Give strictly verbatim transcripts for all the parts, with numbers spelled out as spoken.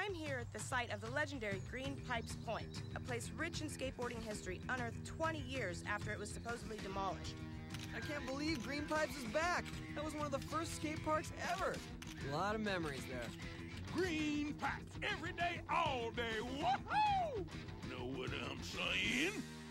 I'm here at the site of the legendary Green Pipes Point, a place rich in skateboarding history unearthed twenty years after it was supposedly demolished. I can't believe Green Pipes is back. That was one of the first skate parks ever. A lot of memories there. Green Pipes, every day, all day, woohoo! Know what I'm saying?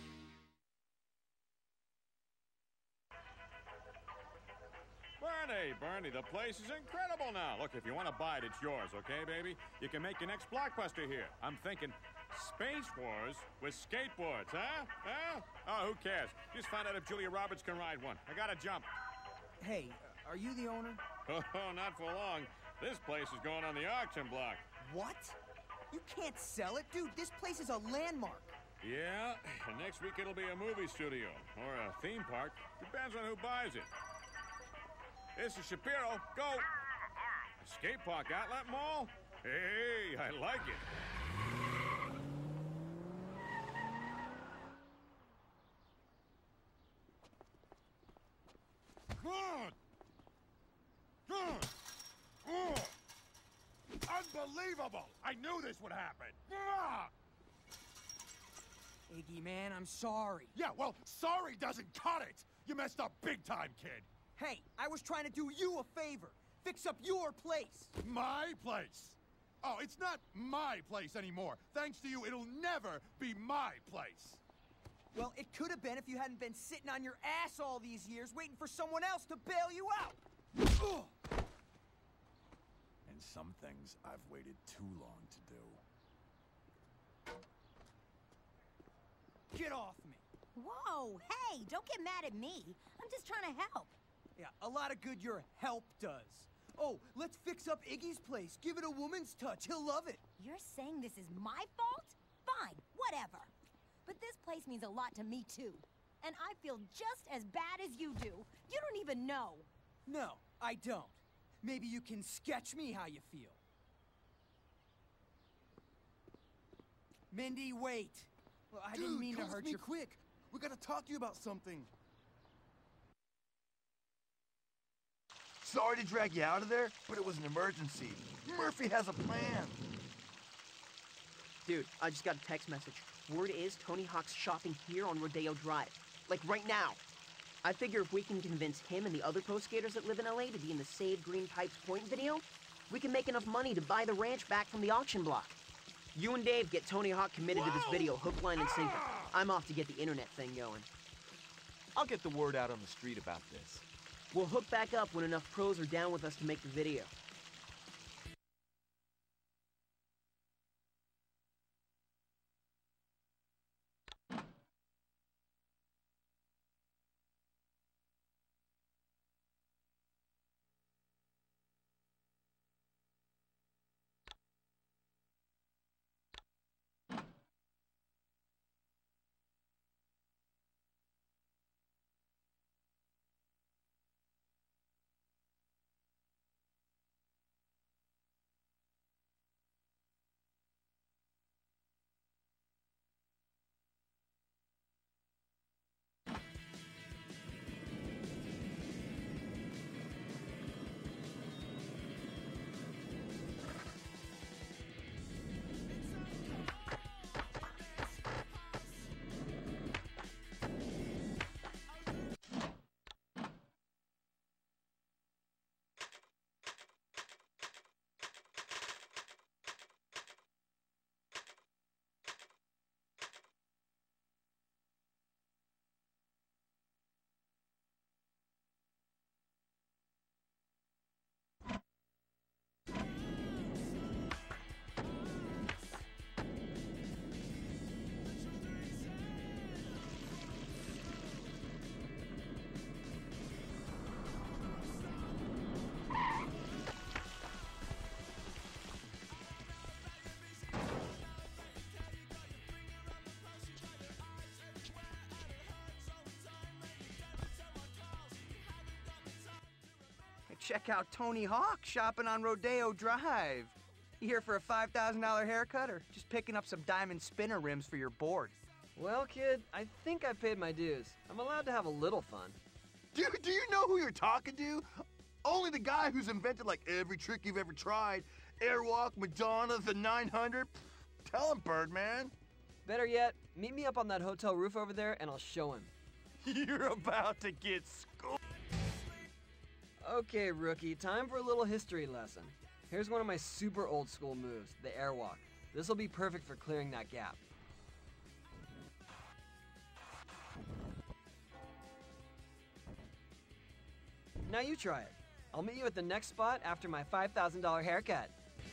Bernie, Bernie, the place is incredible now. Look, if you want to buy it, it's yours, okay, baby? You can make your next blockbuster here. I'm thinking Space Wars with skateboards, huh? Huh? Oh, who cares? Just find out if Julia Roberts can ride one. I gotta jump. Hey, are you the owner? Oh, not for long. This place is going on the auction block. What? You can't sell it, dude. This place is a landmark. Yeah, and next week it'll be a movie studio or a theme park. Depends on who buys it. This is Shapiro. Go! The skate park outlet mall? Hey, I like it. Good! Good! Oh. Unbelievable! I knew this would happen! Ah! Iggy, man, I'm sorry. Yeah, well, sorry doesn't cut it! You messed up big time, kid! Hey, I was trying to do you a favor. Fix up your place. My place? Oh, it's not my place anymore. Thanks to you, it'll never be my place. Well, it could have been if you hadn't been sitting on your ass all these years waiting for someone else to bail you out. Ugh. And some things I've waited too long to do. Get off me. Whoa, hey, don't get mad at me. I'm just trying to help. Yeah, a lot of good your help does. Oh, let's fix up Iggy's place. Give it a woman's touch. He'll love it. You're saying this is my fault? Fine, whatever. But this place means a lot to me, too. And I feel just as bad as you do. You don't even know. No, I don't. Maybe you can sketch me how you feel. Mindy, wait. Well, I Dude, didn't mean to come with hurt me your... quick. We gotta talk to you about something. Sorry to drag you out of there, but it was an emergency. Murphy has a plan. Dude, I just got a text message. Word is Tony Hawk's shopping here on Rodeo Drive. Like right now. I figure if we can convince him and the other pro skaters that live in L A to be in the Save Green Pipes Point video, we can make enough money to buy the ranch back from the auction block. You and Dave get Tony Hawk committed Whoa! to this video, hook, line, and sinker. I'm off to get the internet thing going. I'll get the word out on the street about this. We'll hook back up when enough pros are down with us to make the video. Check out Tony Hawk shopping on Rodeo Drive. You here for a five thousand dollar haircut or just picking up some diamond spinner rims for your board? Well, kid, I think I paid my dues. I'm allowed to have a little fun. Dude, do you know who you're talking to? Only the guy who's invented like every trick you've ever tried Airwalk, Madonna, the nine hundred. Tell him, Birdman. Better yet, meet me up on that hotel roof over there and I'll show him. You're about to get schooled. Okay, rookie, time for a little history lesson. Here's one of my super old school moves, the airwalk. This will be perfect for clearing that gap. Now you try it. I'll meet you at the next spot after my five thousand dollar haircut.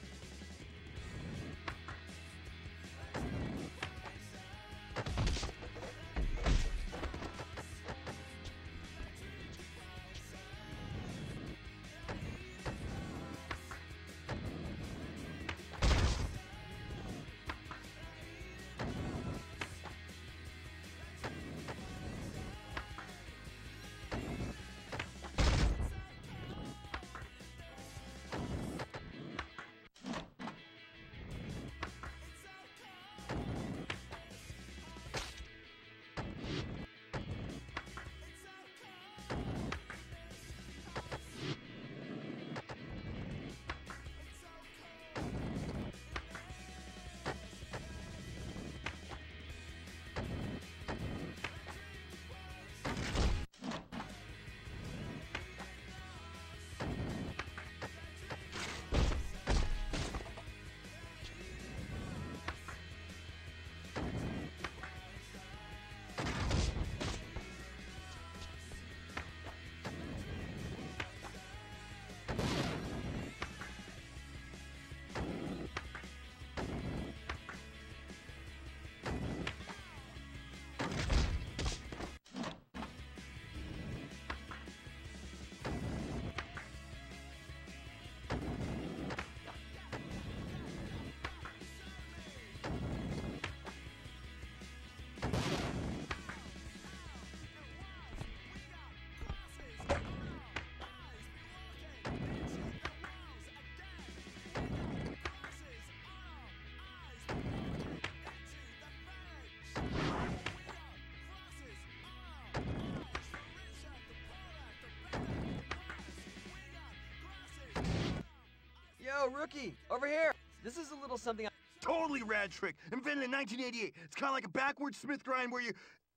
Yo, rookie, over here. This is a little something I... Totally rad trick. Invented in nineteen eighty-eight. It's kind of like a backwards Smith grind where you...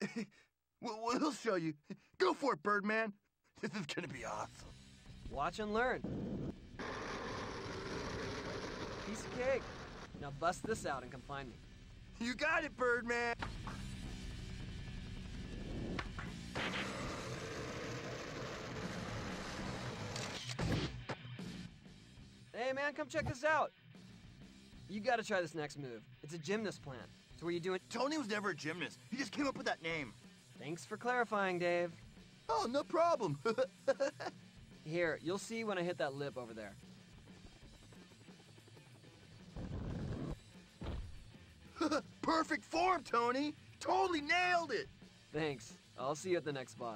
well, we'll show you. Go for it, Birdman. This is gonna be awesome. Watch and learn. Piece of cake. Now bust this out and come find me. You got it, Birdman. Hey man, come check this out. You gotta try this next move. It's a gymnast plant. So what are you doing? Tony was never a gymnast. He just came up with that name. Thanks for clarifying, Dave. Oh, no problem. Here, you'll see when I hit that lip over there. Perfect form, Tony. Totally nailed it. Thanks. I'll see you at the next spot.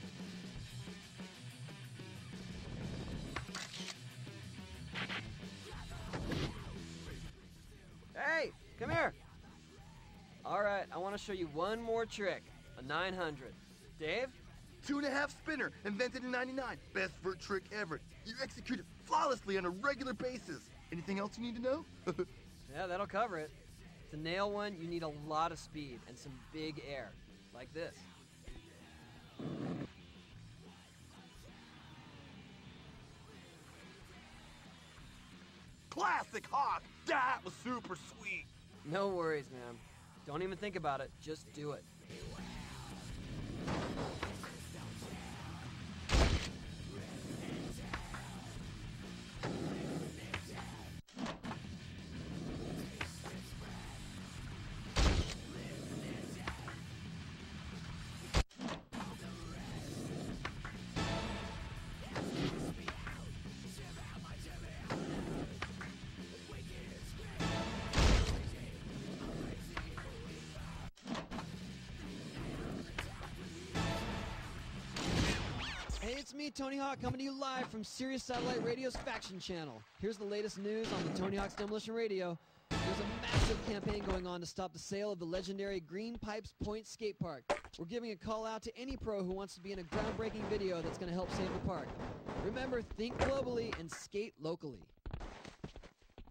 Hey, come here. All right, I want to show you one more trick. A nine hundred. Dave? Two and a half spinner, invented in ninety-nine. Best vert trick ever. You execute it flawlessly on a regular basis. Anything else you need to know? Yeah, that'll cover it. To nail one, you need a lot of speed and some big air, like this. Classic Hawk! That was super sweet! No worries, man. Don't even think about it. Just do it. It's me, Tony Hawk, coming to you live from Sirius Satellite Radio's Faction Channel. Here's the latest news on the Tony Hawk's Demolition Radio. There's a massive campaign going on to stop the sale of the legendary Green Pipes Point Skate Park. We're giving a call out to any pro who wants to be in a groundbreaking video that's going to help save the park. Remember, think globally and skate locally.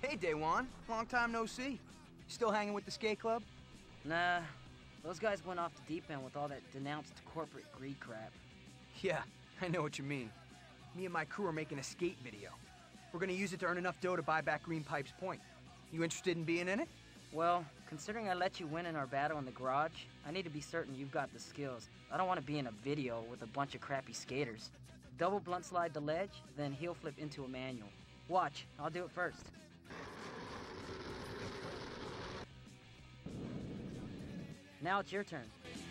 Hey, Daywan. Long time no see. You still hanging with the skate club? Nah, those guys went off the deep end with all that denounced corporate greed crap. Yeah, I know what you mean. Me and my crew are making a skate video. We're gonna use it to earn enough dough to buy back Green Pipes Point. You interested in being in it? Well, considering I let you win in our battle in the garage, I need to be certain you've got the skills. I don't want to be in a video with a bunch of crappy skaters. Double blunt slide the ledge, then heel flip into a manual. Watch, I'll do it first. Now it's your turn.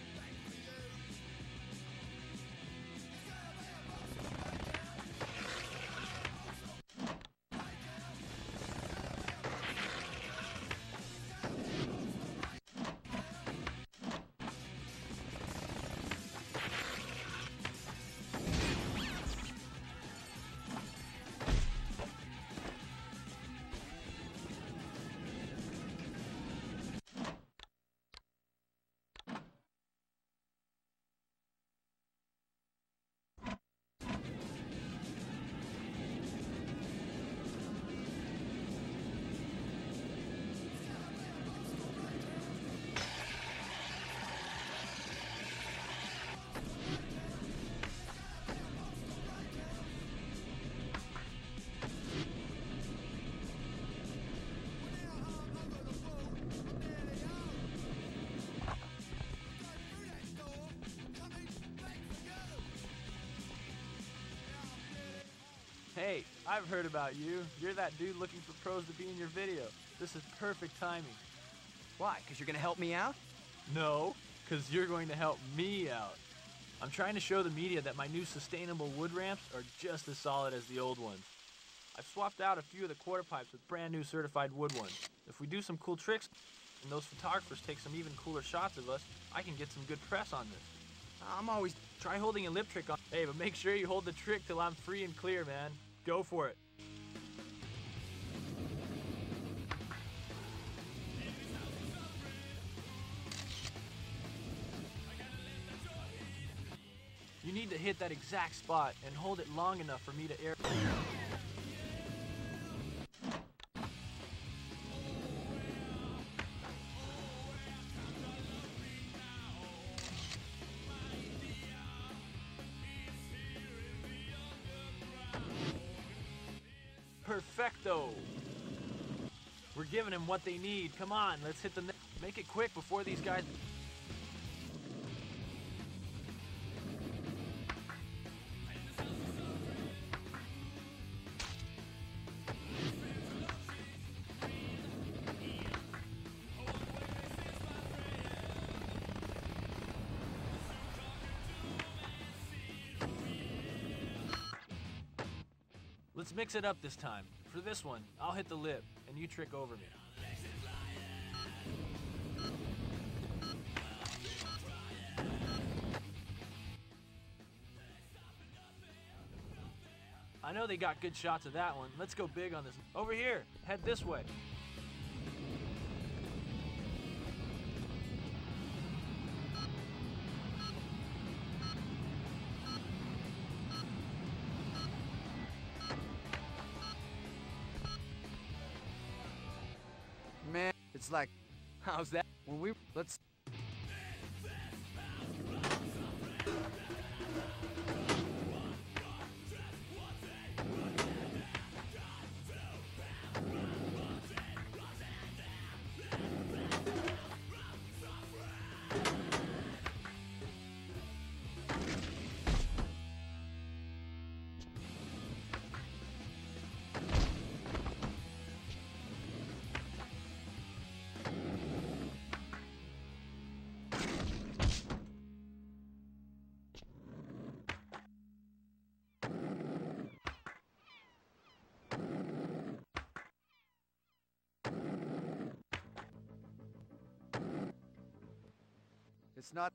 Hey, I've heard about you. You're that dude looking for pros to be in your video. This is perfect timing. Why? Because you're gonna help me out? No, because you're going to help me out. I'm trying to show the media that my new sustainable wood ramps are just as solid as the old ones. I've swapped out a few of the quarter pipes with brand new certified wood ones. If we do some cool tricks and those photographers take some even cooler shots of us, I can get some good press on this. I'm always... Try holding a lip trick on. Hey, but make sure you hold the trick till I'm free and clear, man. Go for it. You need to hit that exact spot and hold it long enough for me to air. Perfecto. We're giving them what they need. Come on, let's hit the net. Make it quick before these guys... Let's mix it up this time. For this one, I'll hit the lip, and you trick over me. I know they got good shots of that one. Let's go big on this. Over here, head this way. Man, it's like, how's that? When we, let's... It's not...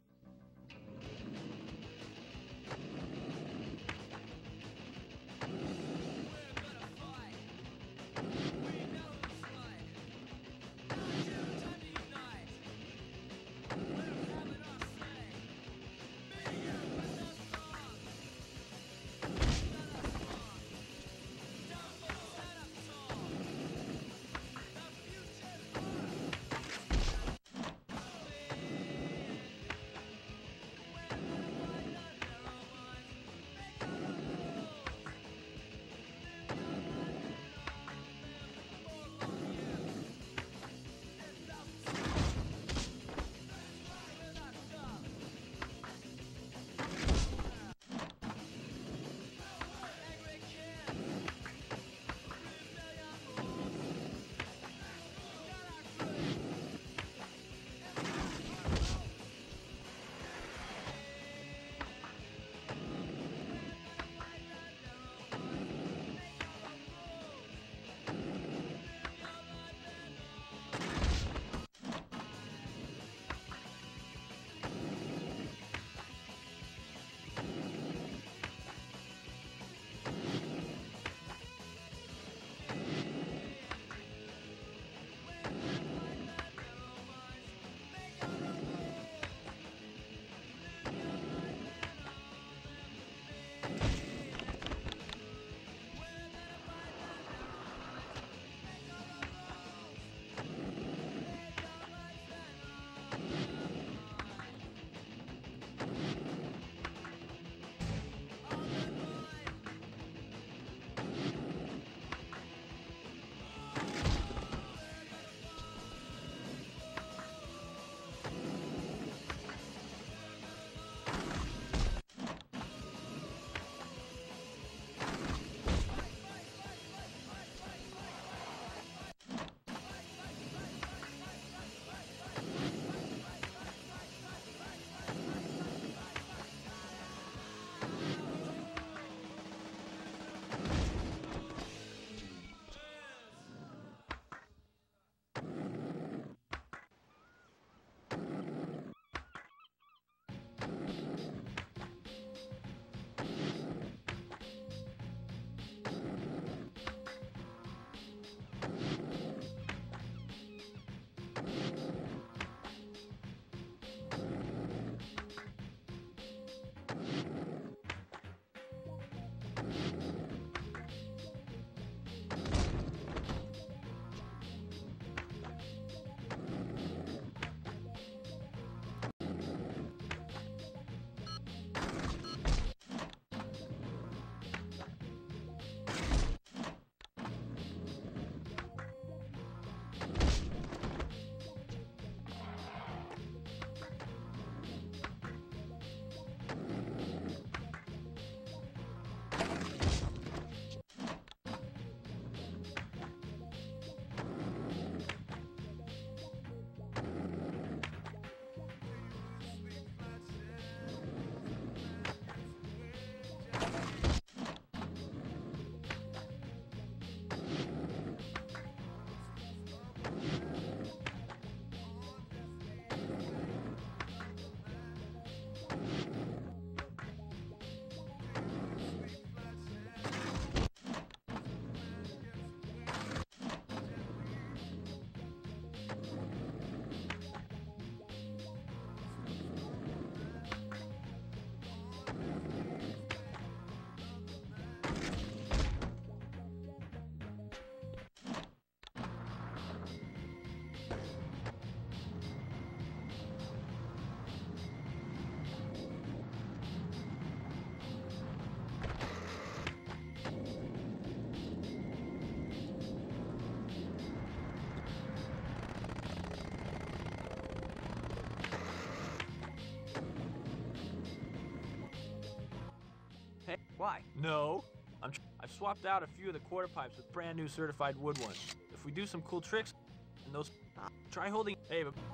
Hey, Why? no. I'm tr I've swapped out a few of the quarter pipes with brand new certified wood ones. If we do some cool tricks, and those, uh, try holding. Hey, but.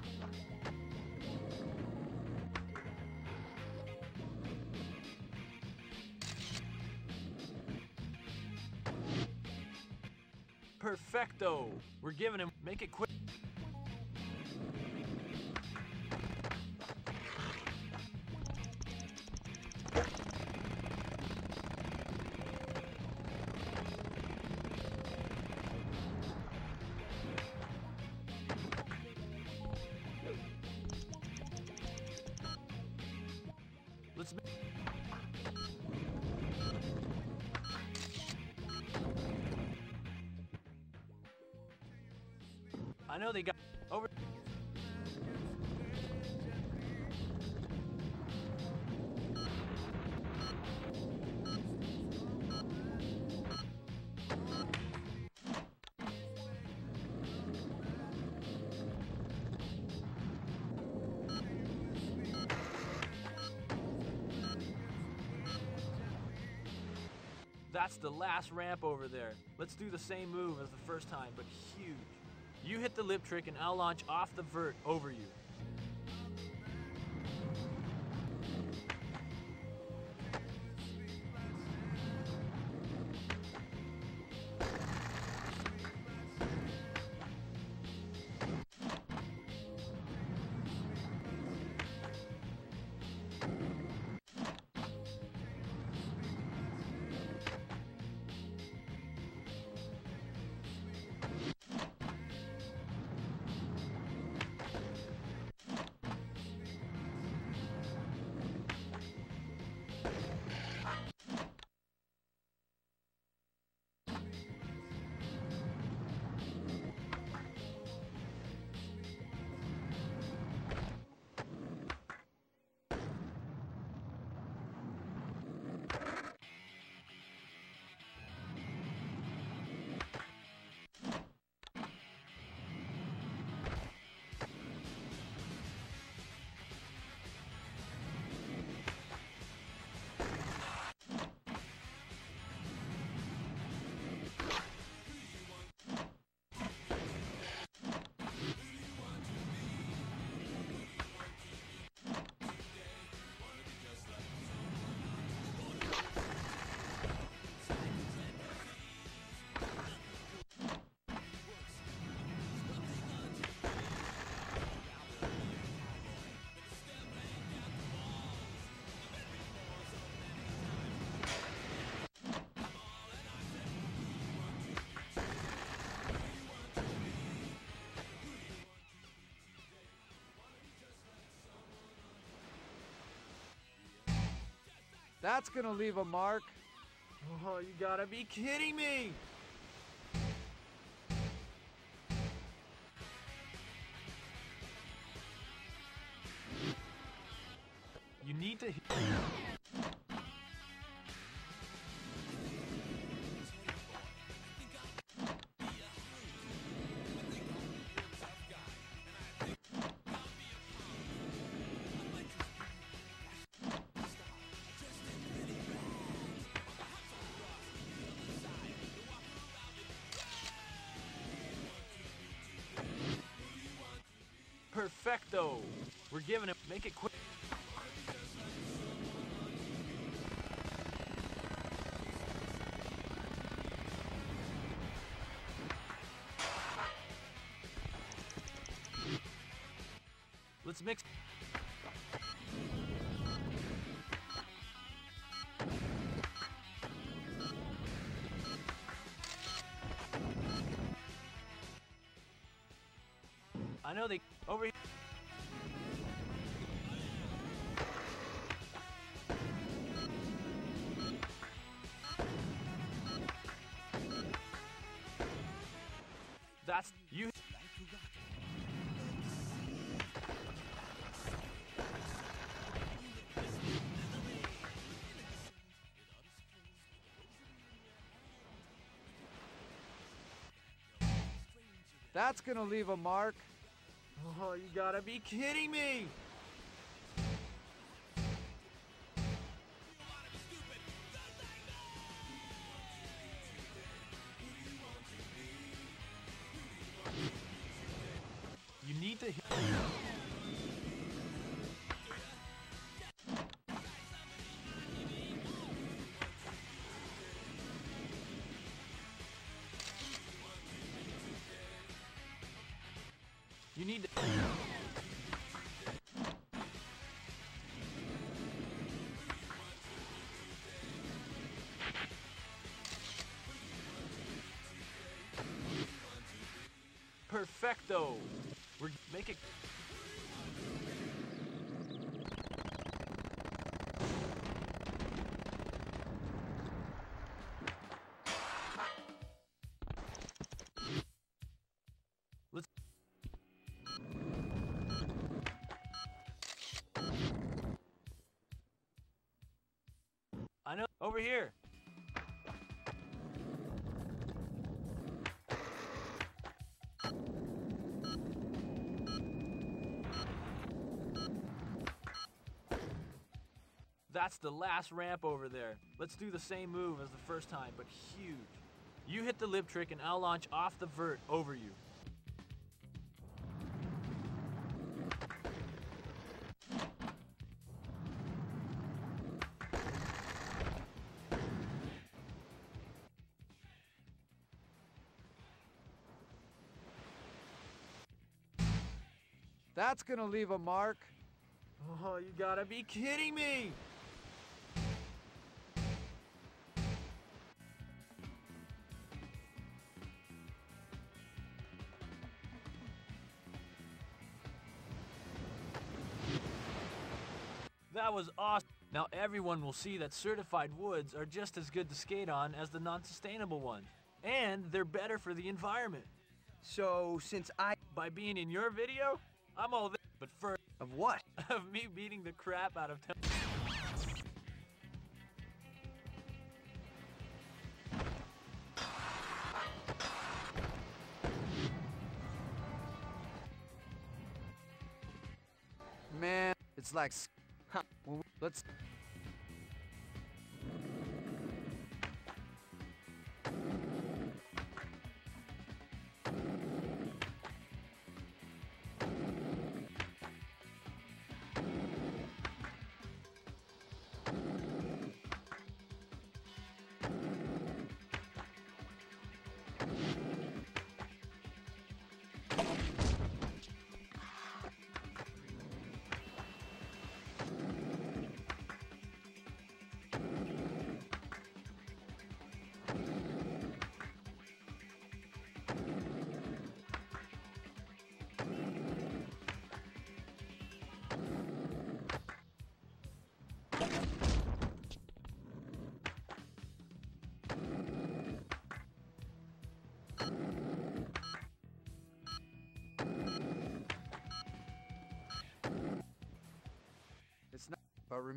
Perfecto. We're giving him. Make it quick. Let's. I know they got over. That's the last ramp over there. Let's do the same move as the first time, but huge. You hit the lip trick and I'll launch off the vert over you. That's gonna leave a mark. Oh, you gotta be kidding me! You need to. Perfecto. We're giving him. Make it quick. Let's mix. I know they over here. That's you. That's gonna leave a mark. Oh, you gotta be kidding me! to hit. You need to... Perfecto! We're make it... Let's... I know. Over here. That's the last ramp over there. Let's do the same move as the first time, but huge. You hit the lip trick and I'll launch off the vert over you. That's gonna leave a mark. Oh, you gotta be kidding me! That was awesome. Now everyone will see that certified woods are just as good to skate on as the non-sustainable ones. And they're better for the environment. So, since I... By being in your video, I'm all there. But first... Of what? Of me beating the crap out of... Man, it's like... Huh. Well, let's... It's not... But rem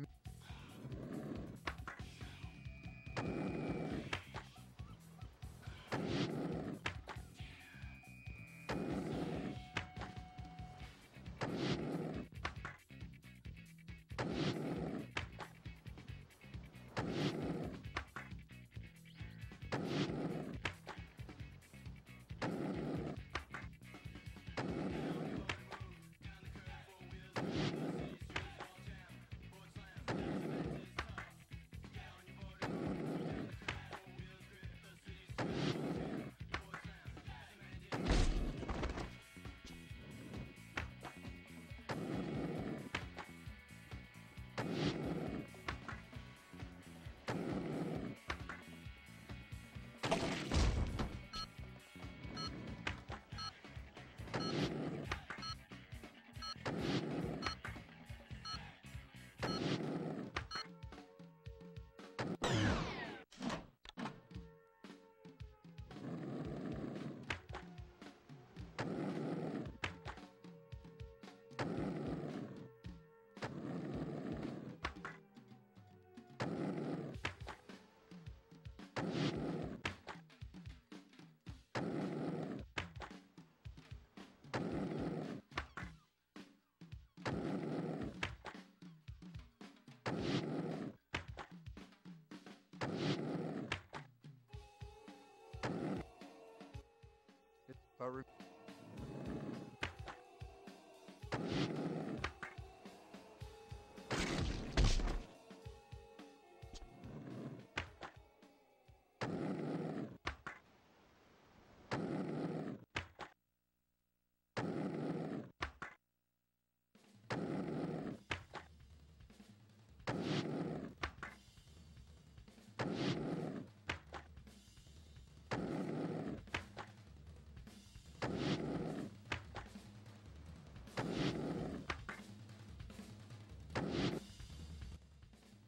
But re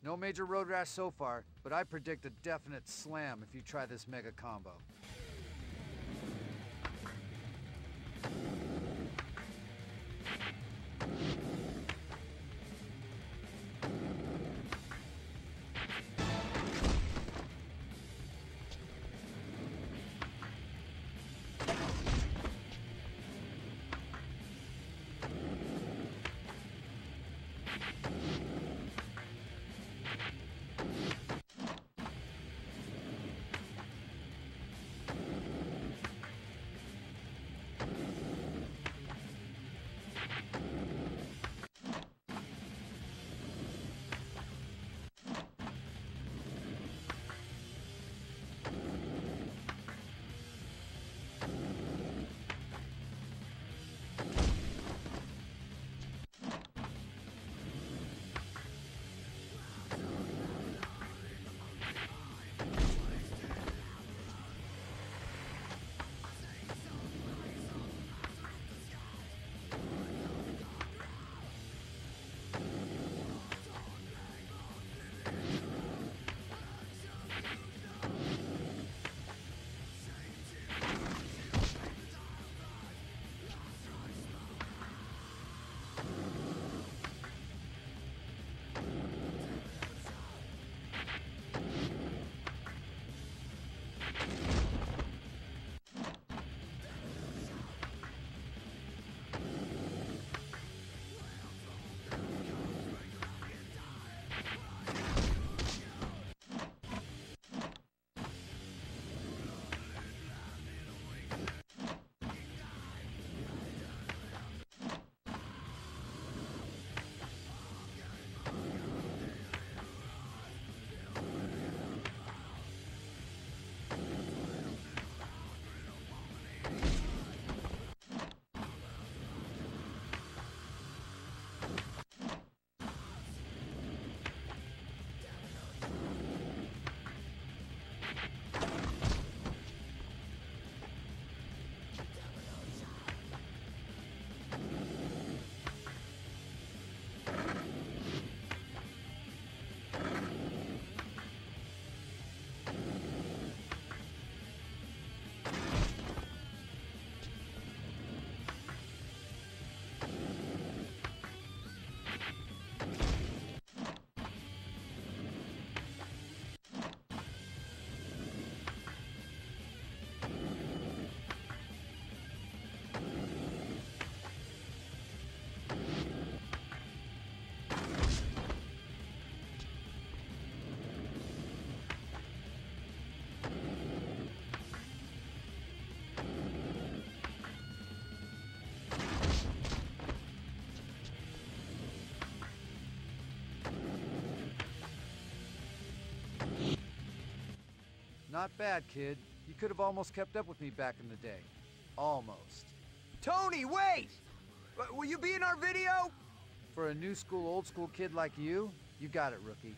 No major road rash so far, but I predict a definite slam if you try this mega combo. Not bad, kid. You could have almost kept up with me back in the day. Almost. Tony, wait! W- will you be in our video? For a new school, old school kid like you, you got it, rookie.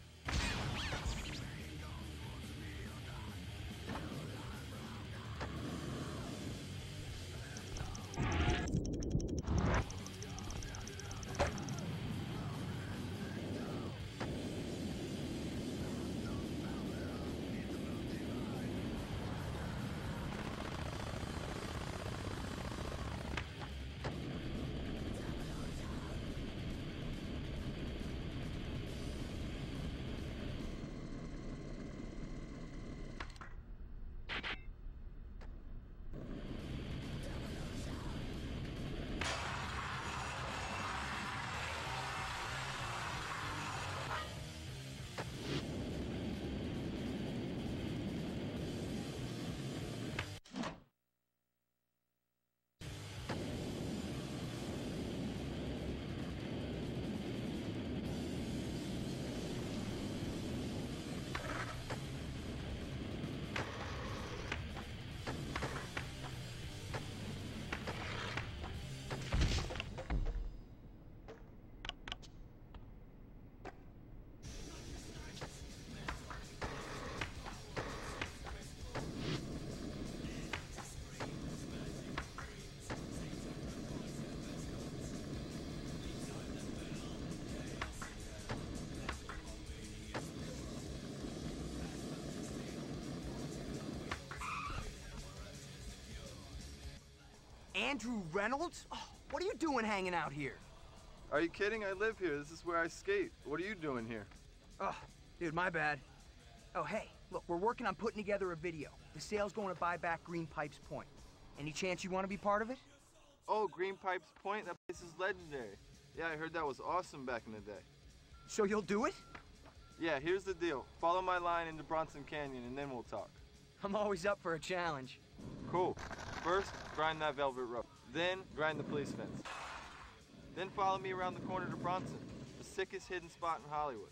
Andrew Reynolds? Oh, what are you doing hanging out here? Are you kidding? I live here. This is where I skate. What are you doing here? Oh, dude, my bad. Oh, hey, look, we're working on putting together a video. The sale's going to buy back Green Pipes Point. Any chance you want to be part of it? Oh, Green Pipes Point? That place is legendary. Yeah, I heard that was awesome back in the day. So you'll do it? Yeah, here's the deal. Follow my line into Bronson Canyon, and then we'll talk. I'm always up for a challenge. Cool. First, grind that velvet rope. Then, grind the police fence. Then follow me around the corner to Bronson, the sickest hidden spot in Hollywood.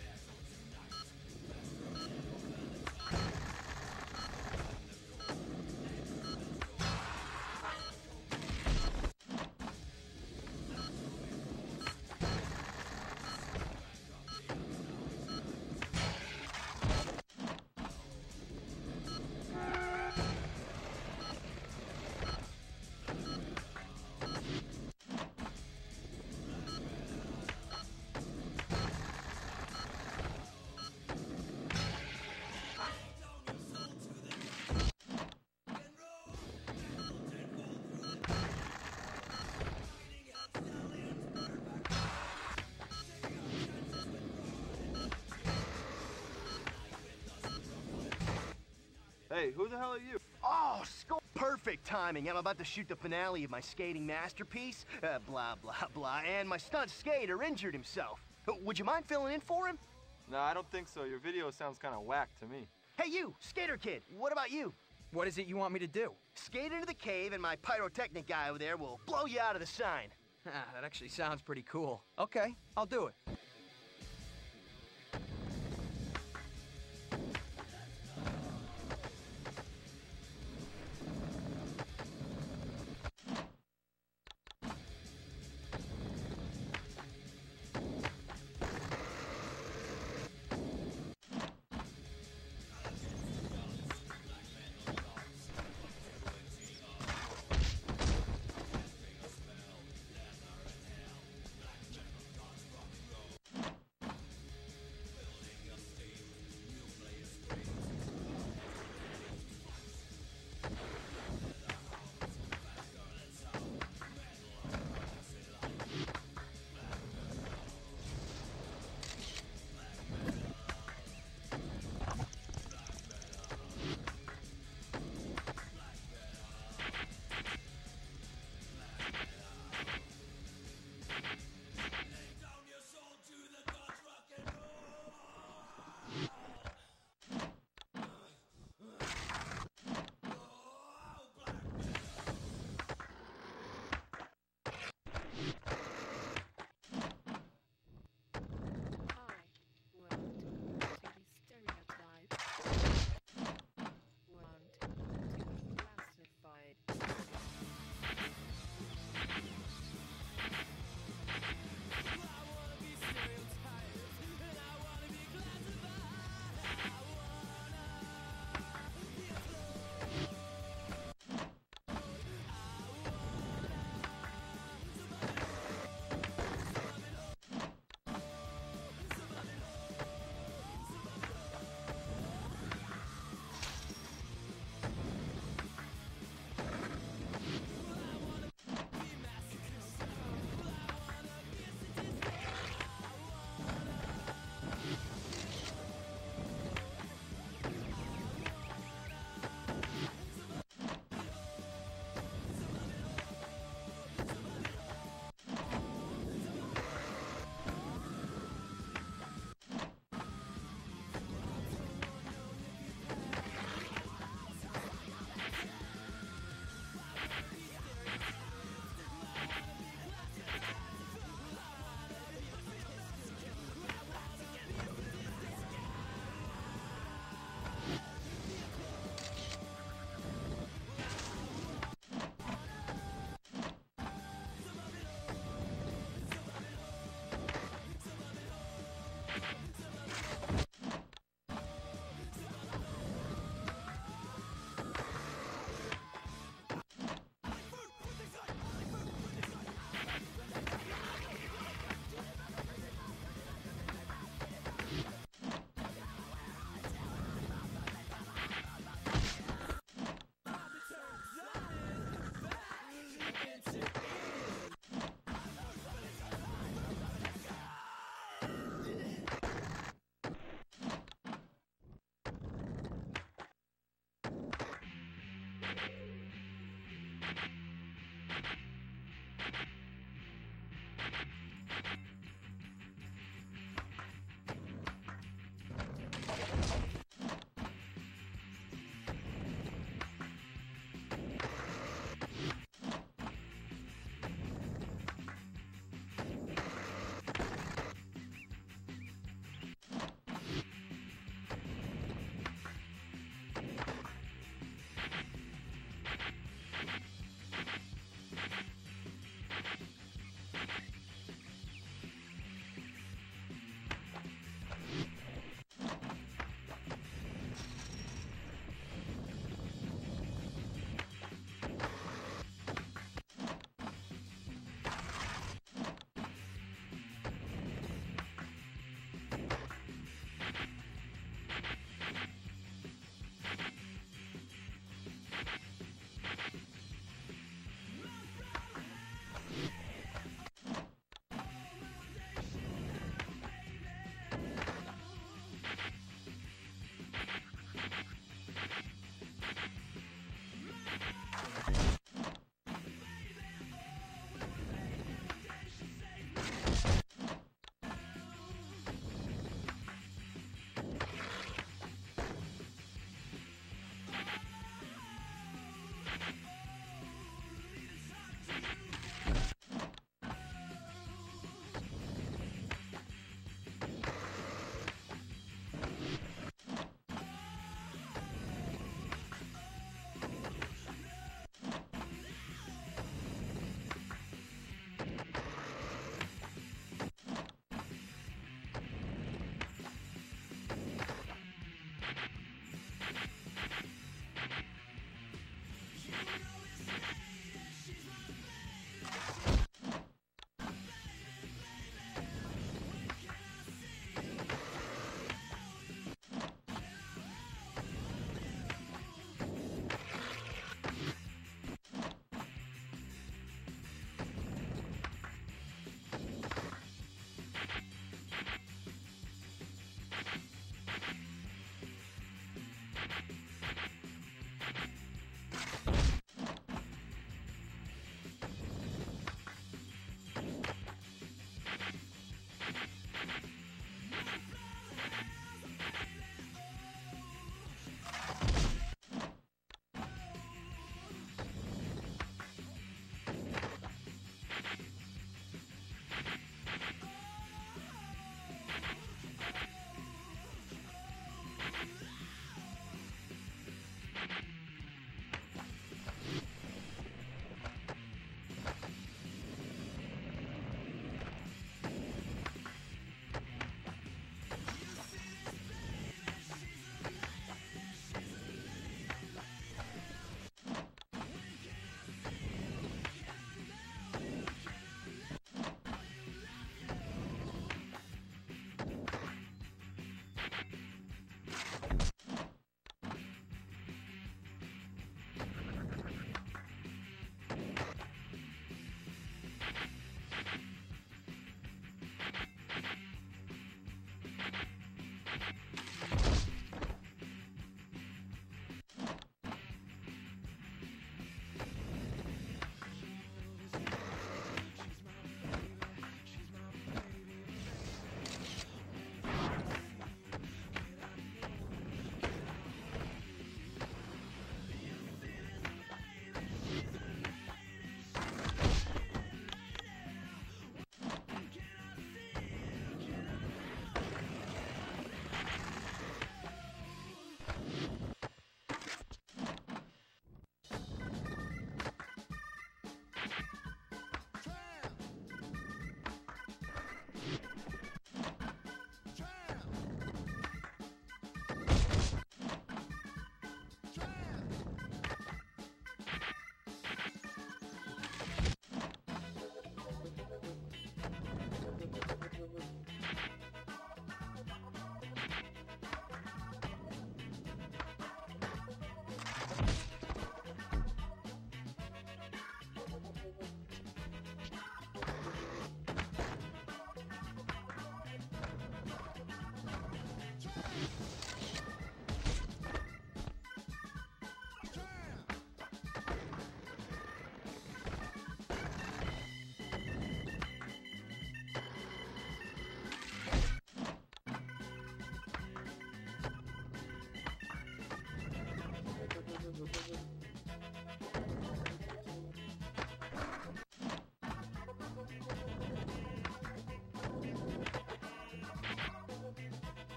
Hey, who the hell are you? Oh, Skull, perfect timing. I'm about to shoot the finale of my skating masterpiece. Uh, blah, blah, blah. And my stunt skater injured himself. Uh, Would you mind filling in for him? No, I don't think so. Your video sounds kind of whack to me. Hey, you, skater kid. What about you? What is it you want me to do? Skate into the cave, and my pyrotechnic guy over there will blow you out of the sign. Ah, that actually sounds pretty cool. Okay, I'll do it.